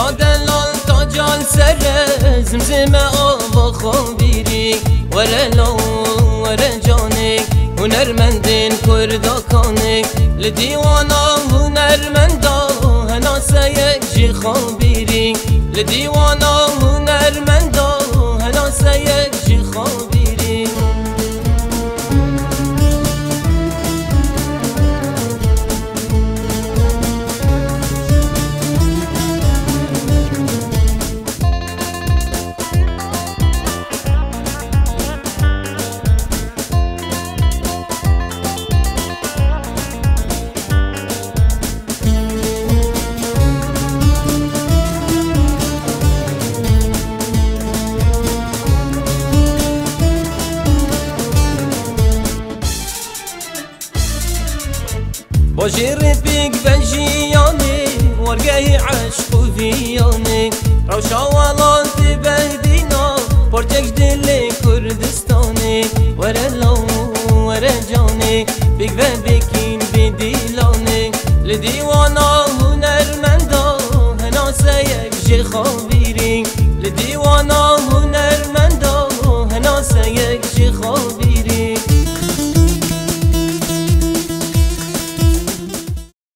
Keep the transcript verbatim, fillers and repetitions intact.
بلا دلال تا جال سر زمزمه آوا خابیری وره لا وره جانک هنرمندین کردکانک لدیوانا هنرمندا هناسه یک جی خابیری لدیوانا هنرمندا هناسه یک جی خابیری باجي رفيق بجياني ورقاي عشق وفياني روشا والله تبهدينا بورتك دلي كردستاني ورا لو ورا جاني بيك بيكين بديلاني لديوانا هنرمندا هناسه يك جي خابيري لديوانا هنرمندا هناسه يك جي خابيري